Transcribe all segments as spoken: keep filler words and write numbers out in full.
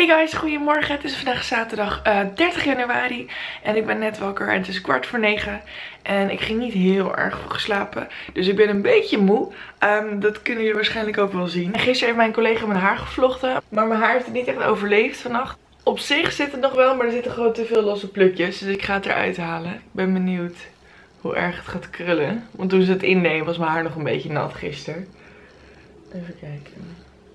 Hey guys, goedemorgen. Het is vandaag zaterdag uh, dertig januari en ik ben net wakker en het is kwart voor negen. En ik ging niet heel erg vroeg slapen, dus ik ben een beetje moe. Um, dat kunnen jullie waarschijnlijk ook wel zien. En gisteren heeft mijn collega mijn haar gevlochten, maar mijn haar heeft het niet echt overleefd vannacht. Op zich zit het nog wel, maar er zitten gewoon te veel losse plukjes, dus ik ga het eruit halen. Ik ben benieuwd hoe erg het gaat krullen, want toen ze het innemen was mijn haar nog een beetje nat gisteren. Even kijken.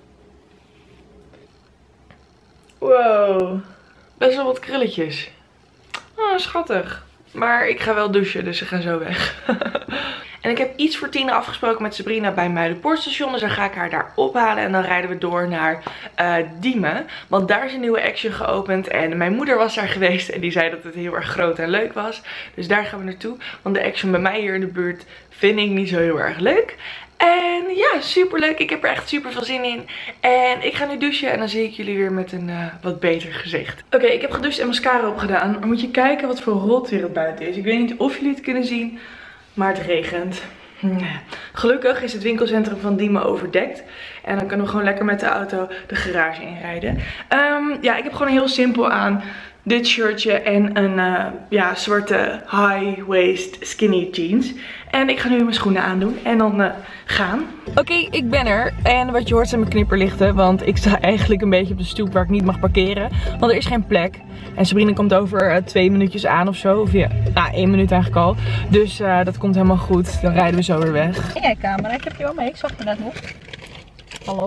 Wow, best wel wat krulletjes. Oh, schattig. Maar ik ga wel douchen, dus ze gaan zo weg. En ik heb iets voor tien afgesproken met Sabrina bij Muidenpoortstation. Dus dan ga ik haar daar ophalen en dan rijden we door naar uh, Diemen. Want daar is een nieuwe Action geopend en mijn moeder was daar geweest. En die zei dat het heel erg groot en leuk was. Dus daar gaan we naartoe. Want de Action bij mij hier in de buurt vind ik niet zo heel erg leuk. En ja, super leuk. Ik heb er echt super veel zin in. En ik ga nu douchen en dan zie ik jullie weer met een uh, wat beter gezicht. Oké, okay, ik heb gedoucht en mascara opgedaan. Maar moet je kijken wat voor rot weer het buiten is. Ik weet niet of jullie het kunnen zien, maar het regent. Gelukkig is het winkelcentrum van Diemen overdekt. En dan kunnen we gewoon lekker met de auto de garage inrijden. Um, ja, ik heb gewoon heel simpel aan dit shirtje en een uh, ja, zwarte high waist skinny jeans. En ik ga nu mijn schoenen aandoen en dan uh, gaan. Oké, okay, ik ben er. En wat je hoort zijn mijn knipperlichten. Want ik sta eigenlijk een beetje op de stoep waar ik niet mag parkeren. Want er is geen plek. En Sabrina komt over uh, twee minuutjes aan of zo. Of ja, nou, één minuut eigenlijk al. Dus uh, dat komt helemaal goed. Dan rijden we zo weer weg. Ja, camera. Ik heb je wel mee. Ik zag je net nog. Hallo?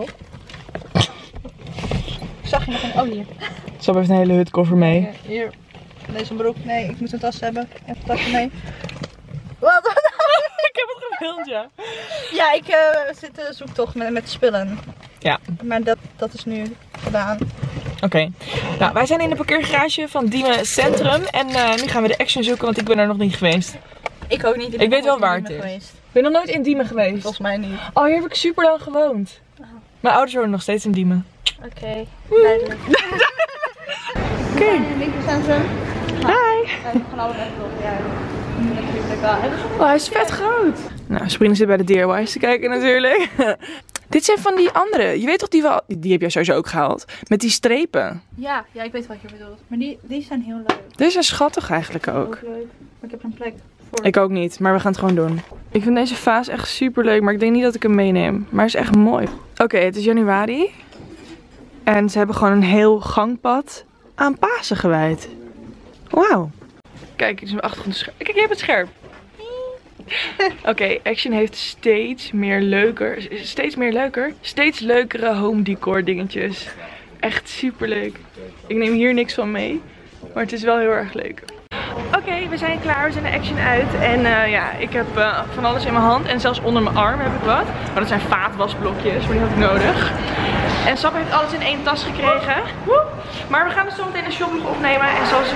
Ik zag je nog een... Oh, hier. Sap heeft een hele hutkoffer mee. Hier, hier. Deze broek. Nee, ik moet een tas hebben. Even een tasje mee. Wat? Ik heb het gefilmd, ja. Ja, ik uh, zit in zoektocht met, met spullen. Ja. Maar dat, dat is nu gedaan. Oké. Okay. Nou, wij zijn in de parkeergarage van Diemen Centrum. En uh, nu gaan we de Action zoeken, want ik ben er nog niet geweest. Ik ook niet. Ik, ik weet wel waar het is. Geweest. Ik ben nog nooit in Diemen geweest. Volgens mij niet. Oh, hier heb ik super lang gewoond. Oh. Mijn ouders wonen nog steeds in Diemen. Oké, okay. Duidelijk. Oké. Okay. Winkelcentrum. Hi. We gaan allemaal even door. Ja. Oh, hij is vet groot. Nou, Sabrina zit bij de D I Y's te kijken natuurlijk. Dit zijn van die andere. Je weet toch die wel... Die heb jij sowieso ook gehaald. Met die strepen. Ja, ja, ik weet wat je bedoelt. Maar die, die zijn heel leuk. Deze zijn schattig eigenlijk ook. Ook leuk. Maar ik heb een plek voor. Ik ook niet, maar we gaan het gewoon doen. Ik vind deze vaas echt super leuk, maar ik denk niet dat ik hem meeneem. Maar hij is echt mooi. Oké, okay, het is januari. En ze hebben gewoon een heel gangpad aan Pasen gewijd. Wauw. Kijk, dit is mijn achtergrond scherp. Kijk, je hebt het scherp. Oké, okay, Action heeft steeds meer leuker, steeds meer leuker, steeds leukere home decor dingetjes. Echt super leuk. Ik neem hier niks van mee, maar het is wel heel erg leuk. Oké, okay, we zijn klaar. We zijn de Action uit. En uh, ja, ik heb uh, van alles in mijn hand. En zelfs onder mijn arm heb ik wat. Maar dat zijn vaatwasblokjes, maar die had ik nodig. En Sap heeft alles in één tas gekregen. Woe! Maar we gaan dus zo meteen een shoplog opnemen. En zoals...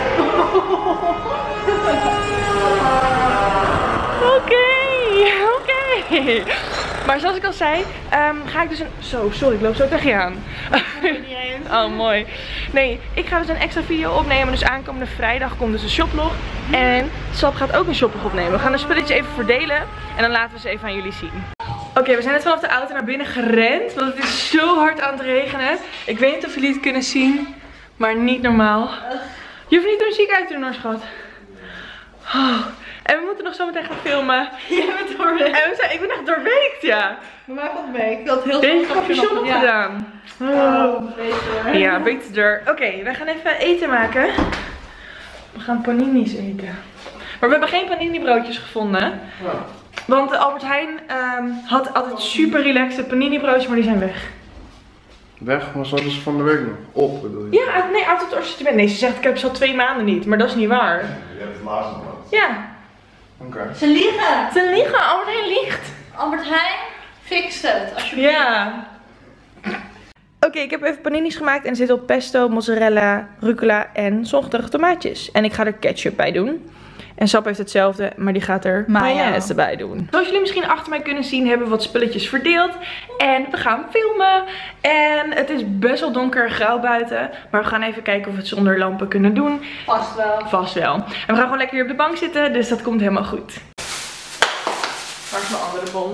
Oké, oké. Maar zoals ik al zei, um, ga ik dus een... Zo, sorry, ik loop zo tegen je aan. Oh, mooi. Nee, ik ga dus een extra video opnemen. Dus aankomende vrijdag komt dus een shoplog. En Sap gaat ook een shoplog opnemen. We gaan de spulletjes even verdelen. En dan laten we ze even aan jullie zien. Oké, okay, we zijn net vanaf de auto naar binnen gerend. Want het is zo hard aan het regenen. Ik weet niet of jullie het kunnen zien. Maar niet normaal. Je hoeft niet de muziek uit te doen hoor, schat. Oh. En we moeten nog zo meteen gaan filmen. Jij bent doorweekt. En we zijn, ik ben echt doorweekt, ja. Bij mij valt het mee. Ik had heel veel Deze capuchon opgedaan. Ja. Oh, beter. Ja, beter. Oké, okay, wij gaan even eten maken. We gaan panini's eten. Maar we hebben geen panini broodjes gevonden. Ja. Want de Albert Heijn um, had altijd super relaxed panini broodjes, maar die zijn weg. Weg? Maar zouden ze van de week nog op, bedoel je? Ja, uit, nee, uit het assortiment. Nee, ze zegt ik heb ze al twee maanden niet, maar dat is niet waar. Ja, je hebt het laatste maand. Ja. Oké. Okay. Ze liegen. Ze liegen, Albert Heijn liegt. Albert Heijn, fix het, alsjeblieft. Ja. Oké, okay, ik heb even panini's gemaakt en er zit op pesto, mozzarella, rucola en zonnige tomaatjes. En ik ga er ketchup bij doen. En Sap heeft hetzelfde, maar die gaat er mayonaise bij doen. Zoals jullie misschien achter mij kunnen zien, hebben we wat spulletjes verdeeld. En we gaan filmen. En het is best wel donker en grauw buiten. Maar we gaan even kijken of we het zonder lampen kunnen doen. Vast wel. Vast wel. En we gaan gewoon lekker hier op de bank zitten, dus dat komt helemaal goed. Waar is mijn andere bon?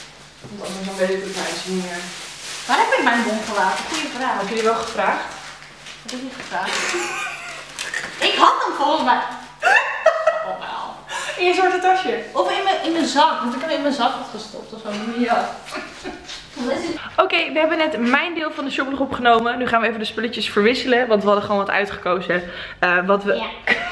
Want anders dan weet ik het huis niet meer. Waar heb ik mijn bon gelaten? Goeie vraag. Heb je die wel gevraagd? Dat is niet gevraagd. Ik had hem volgens mij. Oh, wel. In je zwarte tasje. Of in mijn, in mijn zak, want ik heb hem in mijn zak had gestopt of zo. Ja. Oké, okay, we hebben net mijn deel van de shoplog opgenomen. Nu gaan we even de spulletjes verwisselen, want we hadden gewoon wat uitgekozen. Uh, wat we... Ja.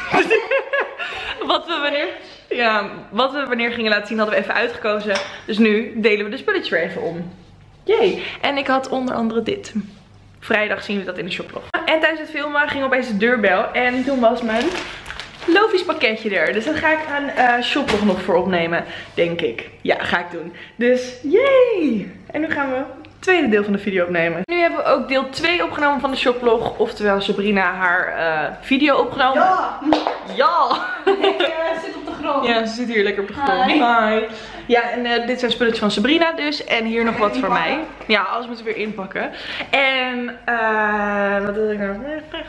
wat we wanneer... Ja, wat we wanneer gingen laten zien hadden we even uitgekozen. Dus nu delen we de spulletjes weer even om. Jee. En ik had onder andere dit. Vrijdag zien we dat in de shoplog. En tijdens het filmen ging opeens de deurbel. En toen was mijn Lovies pakketje er. Dus daar ga ik een uh, shoplog nog voor opnemen. Denk ik. Ja, ga ik doen. Dus yay! En nu gaan we het tweede deel van de video opnemen. Nu hebben we ook deel twee opgenomen van de shoplog. Oftewel Sabrina haar uh, video opgenomen. Ja! Ja! Ik uh, zit op de grond. Ja, ze zit hier lekker op de grond. Hi! Hi. Ja, en uh, dit zijn spulletjes van Sabrina dus. En hier nog wat voor mij. Ja, alles moeten we weer inpakken. En, uh, wat wil ik nou?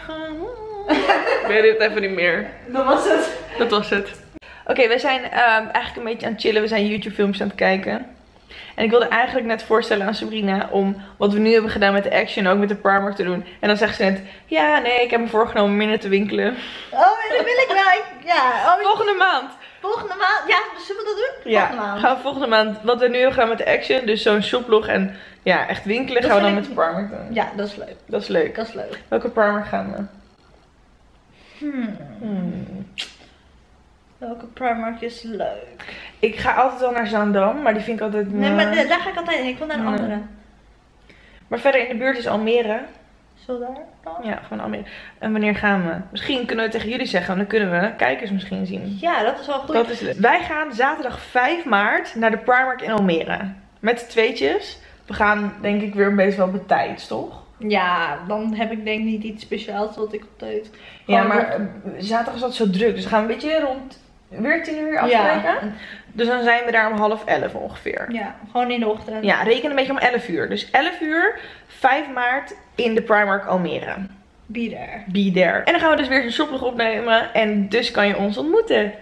Ik weet het even niet meer. Dat was het. Dat was het. Oké, okay, we zijn um, eigenlijk een beetje aan het chillen. We zijn YouTube filmpjes aan het kijken. En ik wilde eigenlijk net voorstellen aan Sabrina om wat we nu hebben gedaan met de Action ook met de Primark te doen. En dan zegt ze net, ja nee, ik heb me voorgenomen minder te winkelen. Oh, dat wil ik wel. Ja. Oh, volgende maand. Volgende maand? Ja, zullen we dat doen? Ja, volgende maand. gaan we volgende maand. Wat we nu hebben gedaan met de Action, dus zo'n shoplog en ja, echt winkelen, dat gaan we dan ik... met de Primark doen. Ja, dat is leuk. Dat is leuk. Dat is leuk. Welke Primark gaan we? Hmm. Hmm. Welke Primark is leuk? Ik ga altijd wel naar Zaandam, maar die vind ik altijd... Nee, maar de, daar ga ik altijd in. Ik wil naar een nee. andere. Maar verder in de buurt is Almere. Zo daar dan? Ja, gewoon Almere. En wanneer gaan we? Misschien kunnen we tegen jullie zeggen, dan kunnen we kijkers misschien zien. Ja, dat is wel goed. Dat is leuk. Wij gaan zaterdag vijf maart naar de Primark in Almere. Met de tweetjes. We gaan denk ik weer een beetje wel betijds, toch? Ja, dan heb ik denk ik niet iets speciaals wat ik op tijd. Ja, maar op... zaterdag is dat zo druk. Dus we gaan een beetje rond weer tien uur afspreken. Ja. Dus dan zijn we daar om half elf ongeveer. Ja, gewoon in de ochtend. Ja, reken een beetje om elf uur. Dus elf uur, vijf maart in de Primark Almere. Be there. Be there. En dan gaan we dus weer een shoplog opnemen. En dus kan je ons ontmoeten.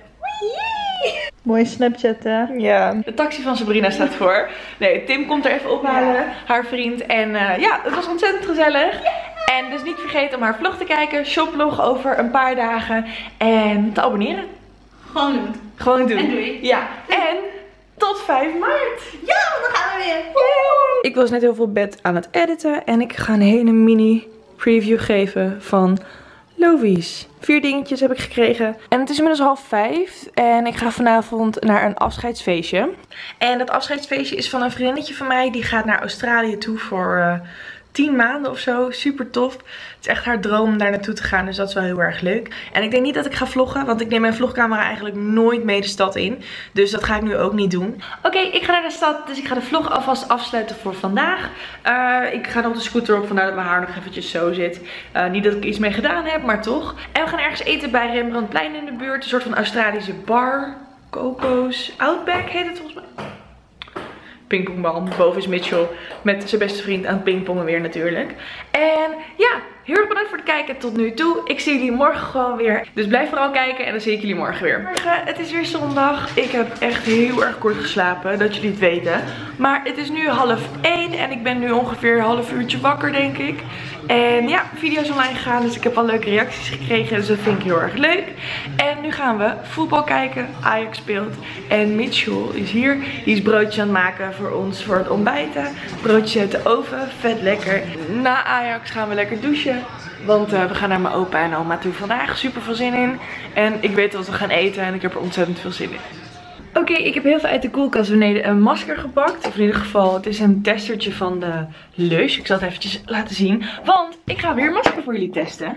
Mooi Snapchat, hè? Ja. De taxi van Sabrina staat voor. Nee, Tim komt er even ophalen. Ja. Haar vriend. En uh, ja, het was ontzettend gezellig. Yeah. En dus niet vergeten om haar vlog te kijken. Shoplog over een paar dagen. En te abonneren. Gewoon doen. Gewoon doen. En doei. Ja. En tot vijf maart. Ja, want dan gaan we weer. Woe! Ik was net heel veel bed aan het editen. En ik ga een hele mini preview geven van Lovies. Vier dingetjes heb ik gekregen. En het is inmiddels half vijf. En ik ga vanavond naar een afscheidsfeestje. En dat afscheidsfeestje is van een vriendinnetje van mij. Die gaat naar Australië toe voor uh, tien maanden of zo. Super tof. Het is echt haar droom om daar naartoe te gaan. Dus dat is wel heel erg leuk. En ik denk niet dat ik ga vloggen. Want ik neem mijn vlogcamera eigenlijk nooit mee de stad in. Dus dat ga ik nu ook niet doen. Oké, okay, ik ga naar de stad. Dus ik ga de vlog alvast afsluiten voor vandaag. Uh, ik ga nog de scooter op. Vandaar dat mijn haar nog eventjes zo zit. Uh, niet dat ik iets mee gedaan heb, maar toch. En we gaan ergens eten bij Rembrandtplein in de buurt. Een soort van Australische bar. Coco's Outback heet het volgens mij. Pingpongbal. Boven is Mitchell met zijn beste vriend aan het pingpongen weer natuurlijk. En ja, heel erg bedankt voor het kijken tot nu toe. Ik zie jullie morgen gewoon weer. Dus blijf vooral kijken en dan zie ik jullie morgen weer. Morgen, het is weer zondag. Ik heb echt heel erg kort geslapen, dat jullie het weten. Maar het is nu half één en ik ben nu ongeveer een half uurtje wakker denk ik. En ja, video's online gegaan, dus ik heb al leuke reacties gekregen. Dus dat vind ik heel erg leuk. En nu gaan we voetbal kijken. Ajax speelt. En Mitchell is hier. Die is broodjes aan het maken voor ons voor het ontbijten. Broodjes uit de oven. Vet lekker. Na Ajax gaan we lekker douchen. Want uh, we gaan naar mijn opa en oma toe vandaag. Super veel zin in. En ik weet wat we gaan eten en ik heb er ontzettend veel zin in. Oké, okay, ik heb heel veel uit de koelkast beneden een masker gepakt. Of in ieder geval, het is een testertje van de Lush. Ik zal het eventjes laten zien. Want ik ga weer een masker voor jullie testen.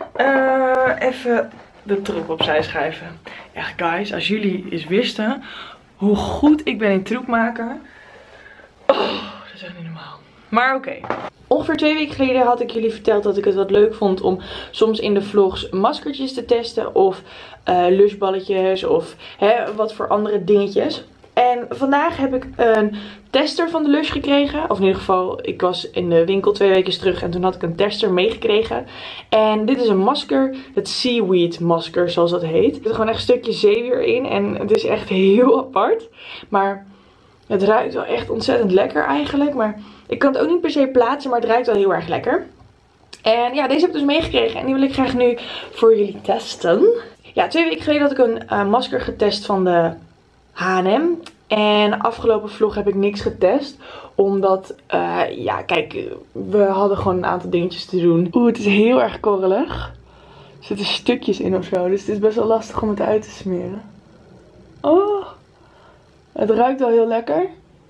Uh, even de troep opzij schuiven. Echt guys, als jullie eens wisten hoe goed ik ben in troep maken. Oh, dat is echt niet normaal. Maar oké. Okay. Ongeveer twee weken geleden had ik jullie verteld dat ik het wat leuk vond om soms in de vlogs maskertjes te testen. Of uh, Lushballetjes of hè, wat voor andere dingetjes. En vandaag heb ik een tester van de Lush gekregen. Of in ieder geval, ik was in de winkel twee weken terug en toen had ik een tester meegekregen. En dit is een masker, het Seaweed masker zoals dat heet. Er zit gewoon echt een stukje zeewier in en het is echt heel apart. Maar het ruikt wel echt ontzettend lekker eigenlijk. Maar ik kan het ook niet per se plaatsen, maar het ruikt wel heel erg lekker. En ja, deze heb ik dus meegekregen en die wil ik graag nu voor jullie testen. Ja, twee weken geleden had ik een uh, masker getest van de H en M. En afgelopen vlog heb ik niks getest. Omdat, uh, ja kijk, we hadden gewoon een aantal dingetjes te doen. Oeh, het is heel erg korrelig. Er zitten stukjes in of zo, dus het is best wel lastig om het uit te smeren. Oh, het ruikt wel heel lekker.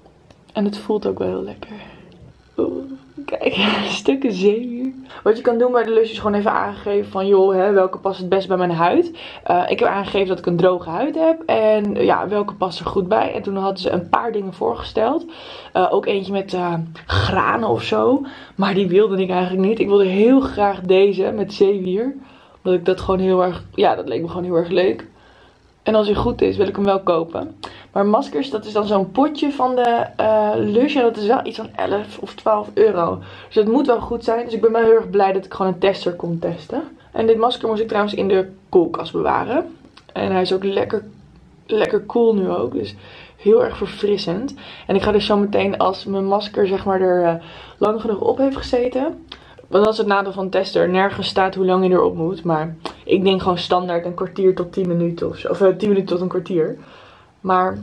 En het voelt ook wel heel lekker. Oeh, kijk, stukken zeewier. Wat je kan doen bij de Lush is gewoon even aangegeven van joh, hè, welke past het best bij mijn huid. Uh, ik heb aangegeven dat ik een droge huid heb. En ja, welke past er goed bij. En toen hadden ze een paar dingen voorgesteld. Uh, ook eentje met uh, granen of zo. Maar die wilde ik eigenlijk niet. Ik wilde heel graag deze met zeewier. Omdat ik dat gewoon heel erg, ja, dat leek me gewoon heel erg leuk. En als hij goed is, wil ik hem wel kopen. Maar maskers, dat is dan zo'n potje van de uh, Lush. En dat is wel iets van elf of twaalf euro. Dus dat moet wel goed zijn. Dus ik ben wel heel erg blij dat ik gewoon een tester kon testen. En dit masker moest ik trouwens in de koelkast bewaren. En hij is ook lekker, lekker cool nu ook. Dus heel erg verfrissend. En ik ga dus zo meteen, als mijn masker zeg maar er uh, lang genoeg op heeft gezeten. Want dat is het nadeel van tester. Nergens staat hoe lang je erop moet. Maar ik denk gewoon standaard een kwartier tot tien minuten of zo. Of uh, tien minuten tot een kwartier. Maar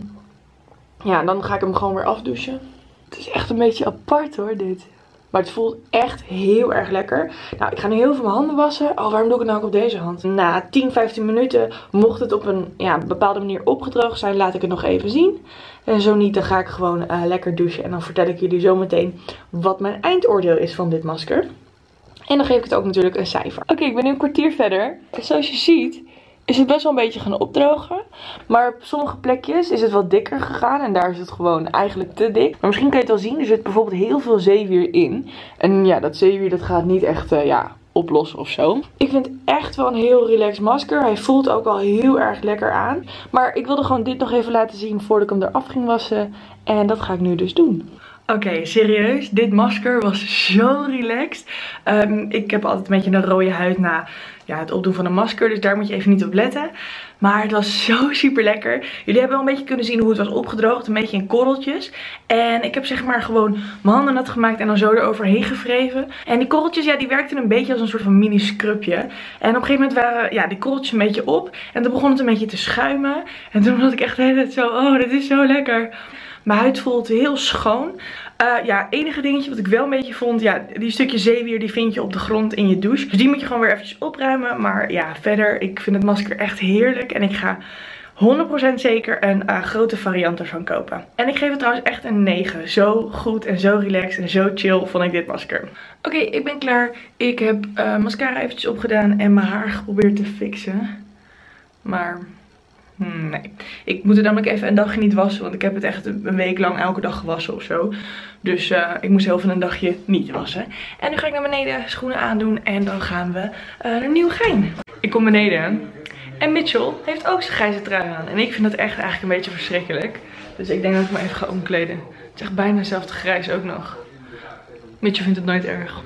ja, dan ga ik hem gewoon weer afdouchen. Het is echt een beetje apart hoor, dit. Maar het voelt echt heel erg lekker. Nou, ik ga nu heel veel mijn handen wassen. Oh, waarom doe ik het nou ook op deze hand? Na tien, vijftien minuten, mocht het op een ja, bepaalde manier opgedroogd zijn, laat ik het nog even zien. En zo niet, dan ga ik gewoon uh, lekker douchen. En dan vertel ik jullie zo meteen wat mijn eindoordeel is van dit masker. En dan geef ik het ook natuurlijk een cijfer. Oké, okay, ik ben nu een kwartier verder. En zoals je ziet is het best wel een beetje gaan opdrogen. Maar op sommige plekjes is het wat dikker gegaan. En daar is het gewoon eigenlijk te dik. Maar misschien kan je het wel zien. Er zit bijvoorbeeld heel veel zeewier in. En ja, dat zeewier dat gaat niet echt uh, ja, oplossen of zo. Ik vind het echt wel een heel relaxed masker. Hij voelt ook wel heel erg lekker aan. Maar ik wilde gewoon dit nog even laten zien voordat ik hem eraf ging wassen. En dat ga ik nu dus doen. Oké, okay, serieus. Dit masker was zo relaxed. Um, ik heb altijd een beetje een rode huid na ja, het opdoen van een masker. Dus daar moet je even niet op letten. Maar het was zo super lekker. Jullie hebben wel een beetje kunnen zien hoe het was opgedroogd. Een beetje in korreltjes. En ik heb zeg maar gewoon mijn handen nat gemaakt en dan zo eroverheen gevreven. En die korreltjes, ja, die werkten een beetje als een soort van mini scrubje. En op een gegeven moment waren ja, die korreltjes een beetje op. En toen begon het een beetje te schuimen. En toen had ik echt de hele tijd zo, oh, dit is zo lekker. Mijn huid voelt heel schoon. Uh, ja, enige dingetje wat ik wel een beetje vond. Ja, die stukje zeewier die vind je op de grond in je douche. Dus die moet je gewoon weer eventjes opruimen. Maar ja, verder, ik vind het masker echt heerlijk. En ik ga honderd procent zeker een uh, grote variant ervan kopen. En ik geef het trouwens echt een negen. Zo goed en zo relaxed en zo chill vond ik dit masker. Oké, okay, ik ben klaar. Ik heb uh, mascara eventjes opgedaan en mijn haar geprobeerd te fixen. Maar Hmm, nee, ik moet het namelijk even een dagje niet wassen, want ik heb het echt een week lang elke dag gewassen of zo. Dus uh, ik moest heel veel een dagje niet wassen. En nu ga ik naar beneden, schoenen aandoen en dan gaan we uh, naar Nieuwegein. Ik kom beneden en Mitchell heeft ook zijn grijze trui aan. En ik vind dat echt eigenlijk een beetje verschrikkelijk. Dus ik denk dat ik me even ga omkleden. Het is echt bijna hetzelfde grijs ook nog. Mitchell vindt het nooit erg.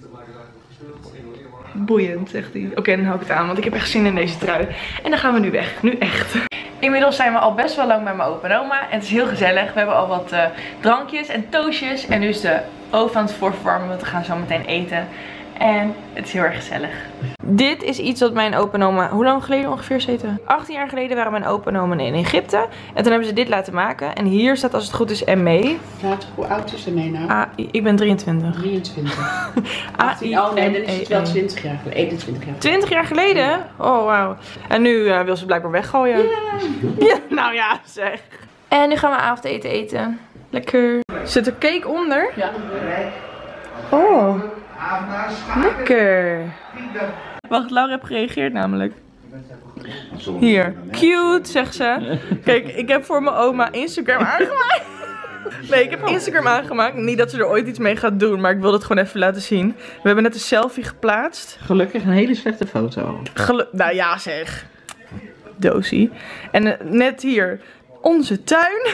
Boeiend, zegt hij. Oké, okay, dan hou ik het aan, want ik heb echt zin in deze trui. En dan gaan we nu weg. Nu echt. Inmiddels zijn we al best wel lang bij mijn opa en oma. En het is heel gezellig. We hebben al wat uh, drankjes en toastjes. En nu is de oven aan het voorverwarmen, want we gaan zo meteen eten. En het is heel erg gezellig. Dit is iets wat mijn opa en oma, hoe lang geleden ongeveer zitten? achttien jaar geleden waren mijn opa en oma in Egypte. En toen hebben ze dit laten maken. En hier staat als het goed is M mee. Laat, hoe oud is M mee nou? A, ik ben drieëntwintig. drieëntwintig. achttien, oh nee, dan is het wel twintig jaar geleden. eenentwintig jaar geleden. twintig jaar geleden? Oh wauw. En nu uh, wil ze blijkbaar weggooien. Ja. Ja, nou ja, zeg. En nu gaan we avondeten eten. Lekker. Zit er cake onder? Ja. Oh. Lekker. Wacht, Laura heeft gereageerd namelijk. Hier. Cute, zegt ze. Kijk, ik heb voor mijn oma Instagram aangemaakt. Nee, ik heb Instagram aangemaakt. Niet dat ze er ooit iets mee gaat doen, maar ik wil het gewoon even laten zien. We hebben net een selfie geplaatst. Gelukkig een hele slechte foto. Gelu nou ja, zeg. Dosie. En uh, net hier. Onze tuin.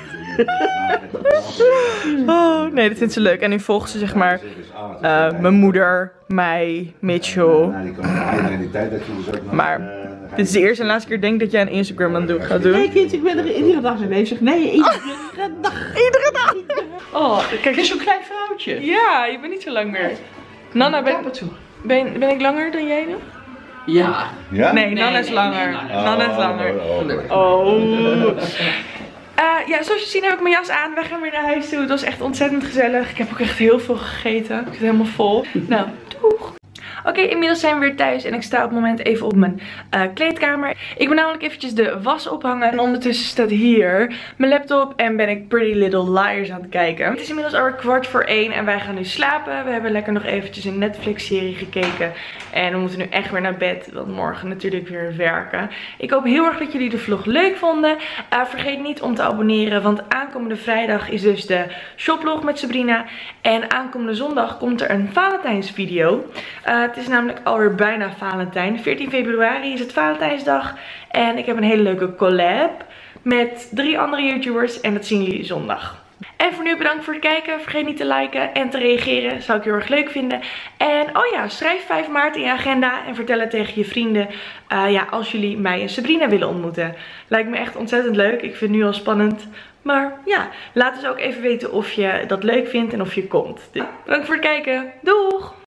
Oh, nee, dat vindt ze leuk. En nu volgt ze zeg maar uh, mijn moeder, mij, Mitchell. Maar dit is de eerste en laatste keer denk ik dat jij een Instagram aan gaat doen. Nee kind, ik ben er iedere dag mee bezig. Nee, iedere dag. Iedere dag. Oh, kijk, het is zo'n klein vrouwtje. Ja, je bent niet zo lang meer. Nana, ben... Ben, ben ik langer dan jij nog? Ja. Ja? Nee, Nee, Nanne is nee, langer. nee, Nanne. Nanne is langer. Oh, oh, oh. Oh. Uh, ja, zoals je ziet heb ik mijn jas aan. We gaan weer naar huis toe. Het was echt ontzettend gezellig. Ik heb ook echt heel veel gegeten. Ik zit helemaal vol. Nou, doeg. Oké, okay, inmiddels zijn we weer thuis en ik sta op het moment even op mijn uh, kleedkamer. Ik ben namelijk eventjes de was ophangen en ondertussen staat hier mijn laptop en ben ik Pretty Little Liars aan het kijken. Het is inmiddels alweer kwart voor één en wij gaan nu slapen. We hebben lekker nog eventjes een Netflix serie gekeken en we moeten nu echt weer naar bed, want morgen natuurlijk weer werken. Ik hoop heel erg dat jullie de vlog leuk vonden. Uh, vergeet niet om te abonneren, want aankomende vrijdag is dus de shoplog met Sabrina en aankomende zondag komt er een Valentijnsvideo. Uh, Het is namelijk alweer bijna Valentijn. veertien februari is het Valentijnsdag. En ik heb een hele leuke collab met drie andere YouTubers. En dat zien jullie zondag. En voor nu bedankt voor het kijken. Vergeet niet te liken en te reageren. Zou ik heel erg leuk vinden. En oh ja, schrijf vijf maart in je agenda. En vertel het tegen je vrienden. Uh, ja, als jullie mij en Sabrina willen ontmoeten. Lijkt me echt ontzettend leuk. Ik vind het nu al spannend. Maar ja, laat dus ook even weten of je dat leuk vindt en of je komt. Dus bedankt voor het kijken. Doeg!